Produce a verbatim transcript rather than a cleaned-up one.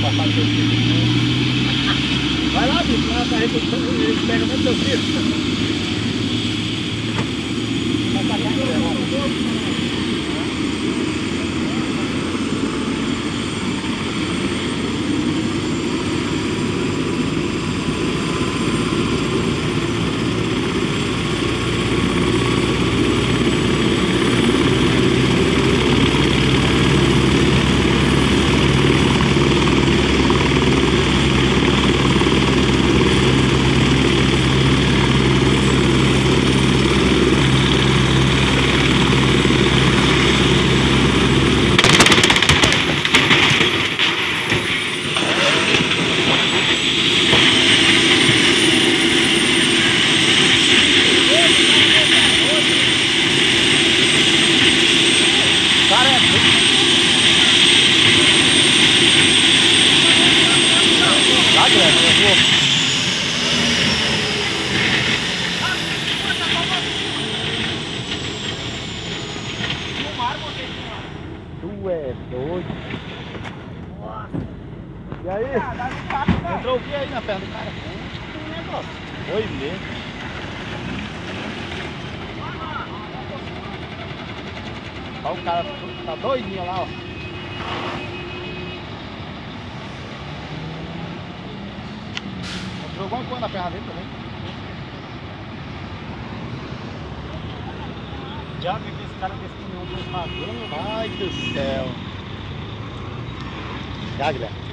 passar teu filho. Vai lá, bicho, lá tá recuperando, ele pega mesmo teu filho. Vai tacar teu irmão. Tu é doido. Nossa. E aí? Ah, entrou o que aí na perna do cara? Um negócio. Foi mesmo. Olha o cara, tá doidinho lá, ó. Entrou alguma coisa na perna dele também. Já vi que esse cara desse caminhão do Instagram. Ai do céu. Já, Guilherme.